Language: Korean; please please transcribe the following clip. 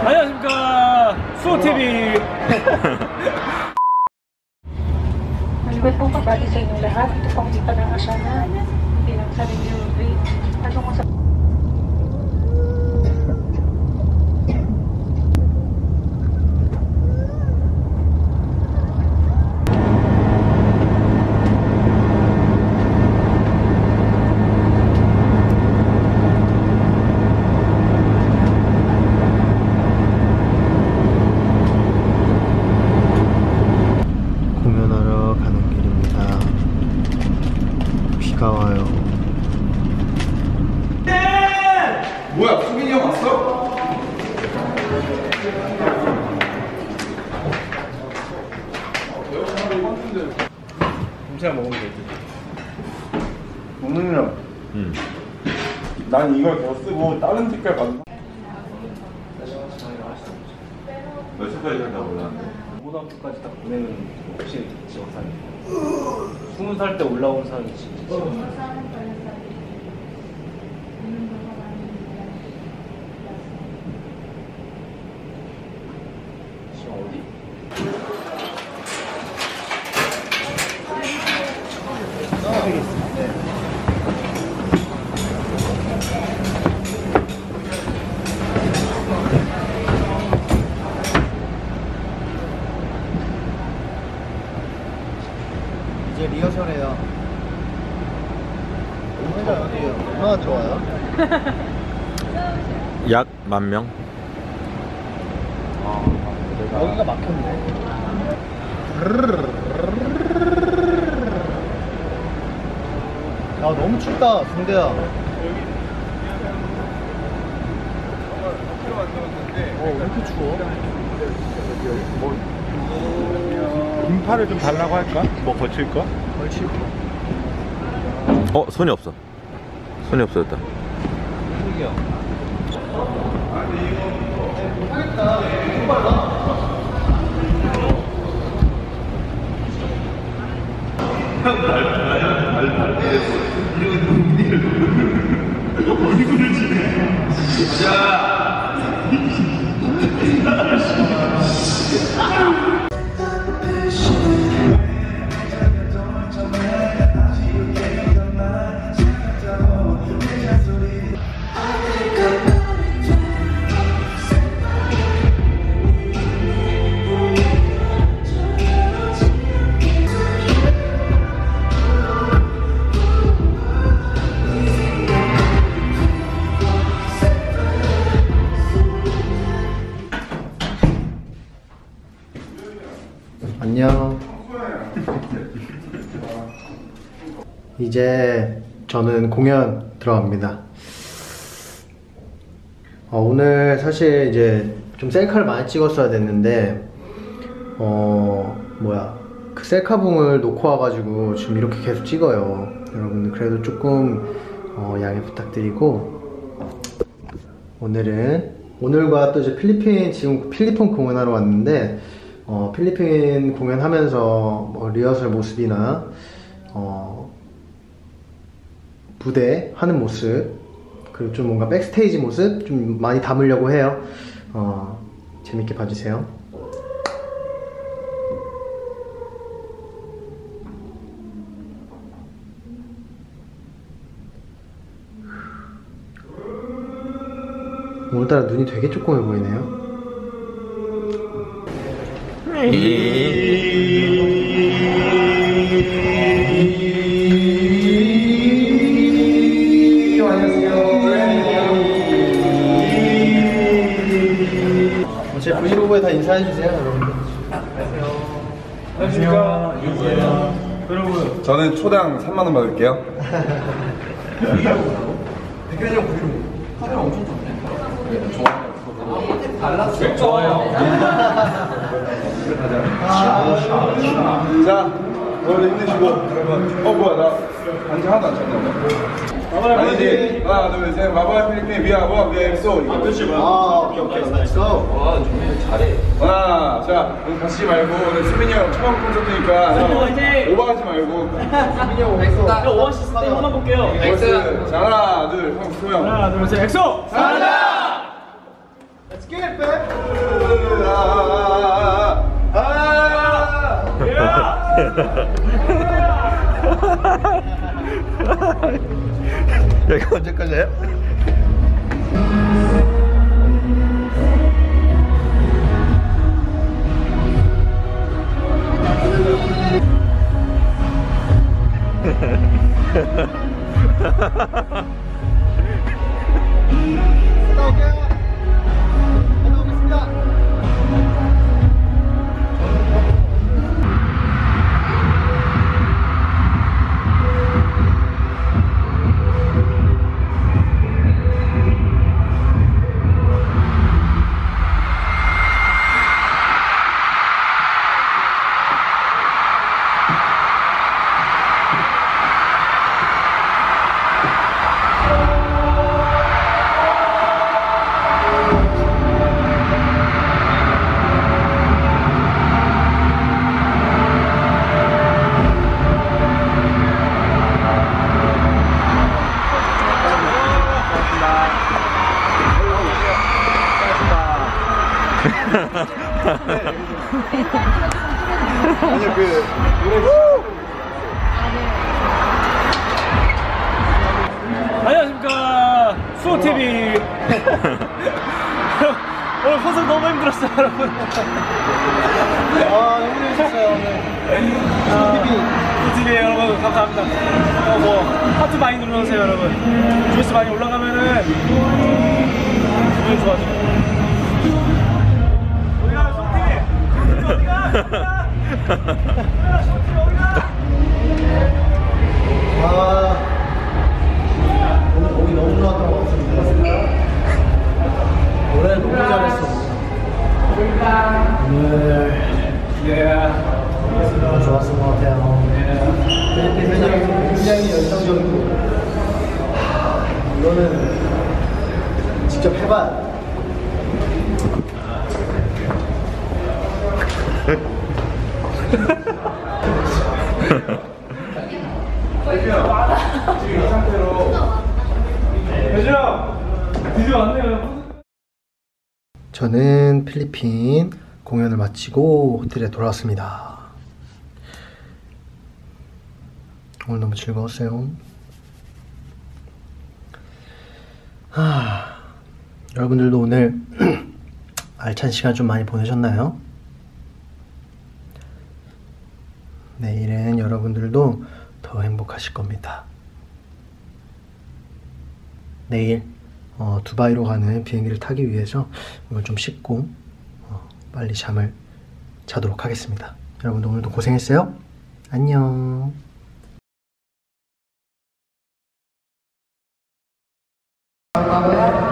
안녕하십니까 수호TV. Malibay po kabati sa inyong lahat. Ito pong kita ng asyana bilang sarili Ruby. Ano kung sa... 공연하러 가는 길입니다. 비가 와요. 뭐야, 수민이 형 왔어? 김치랑 먹으면 되지. 먹는 형. 난 이걸 더 쓰고 다른 색깔 받는. 몇 살까지 한다고 몰랐는데. 고등학교까지 딱 보내는 혹시 지원사님. 20살 때 올라온 사람이 진짜 지원사. 지금 어디? 이제 리허설해요. 혼자 어디에요? 얼마나 좋아요? 약 10,000명? 여기가 막혔네. 아 너무 춥다, 승대야. 왜 이렇게 추워? 인파를 좀 달라고 할까? 뭐 거칠 거? 걸칠 손이 없어. 손이 없어졌다. 거야. 안녕. 이제 저는 공연 들어갑니다. 오늘 사실 이제 좀 셀카를 많이 찍었어야 됐는데 그 셀카봉을 놓고 와가지고 지금 이렇게 계속 찍어요. 여러분들 그래도 조금 양해 부탁드리고, 오늘과 또 이제 지금 필리핀 공연하러 왔는데 필리핀 공연하면서 리허설 모습이나 무대 하는 모습, 그리고 좀 뭔가 백스테이지 모습 좀 많이 담으려고 해요. 재밌게 봐주세요. 오늘따라 눈이 되게 조그매 보이네요. 제 브이로그에 다 인사해주세요, 여러분들. 안녕하십니까. 여러분. 저는 초당 3만원 받을게요. 백현이 형 브이로그 카메라 엄청 좋네. 좋아요. 자, 오늘 힘내시고. 뭐야, 나 반지 하나도 안 쳤나 봐. 아니지. 하나, 둘, 셋. 마법의 필리핀 위아버 위엑소. 그렇지, 오케이. Let's go. 잘해. 하나, 자, 오늘 다치지 말고, 오늘 수민이 형 처음 콘서트니까 화이팅! 오버하지 말고. 수민이 형 엑소. 오아시스 때 한번 볼게요. 자, 하나, 둘, 형, 소영. 하나, 둘, 셋, 엑소! 가자! Let's Get back. 야, 이거 언제까지 해? 갔다 올게요. 갔다 오겠습니다. 아니 그 노래 안녕하십니까 수호TV. 오늘 콘서트 너무 힘들었어요 여러분. 아, 너무 재밌었어요, 오늘. 수호TV 여러분 감사합니다. 뭐 하트 많이 눌러주세요 여러분. 조회수 많이 올라가면은 기분이 좋아져요. 어디가 수호TV 어디가 아, 오늘 곡이 너무 좋았던 것 같습니다. 노래 너무 잘했어. 오늘 너무 좋았을 것 같아요. 필리핀 팬들이 굉장히 열정적이고, 이거는 직접 해봐야 돼. 지금 이 상태로 대주야 드디어 왔네요. 저는 필리핀 공연을 마치고 호텔에 돌아왔습니다. 오늘 너무 즐거웠어요. 여러분들도 오늘 알찬 시간 좀 많이 보내셨나요? 내일은 여러분들도 더 행복하실 겁니다. 내일 두바이로 가는 비행기를 타기 위해서 오늘 좀 씻고 빨리 잠을 자도록 하겠습니다. 여러분들 오늘도 고생했어요. 안녕. Bye.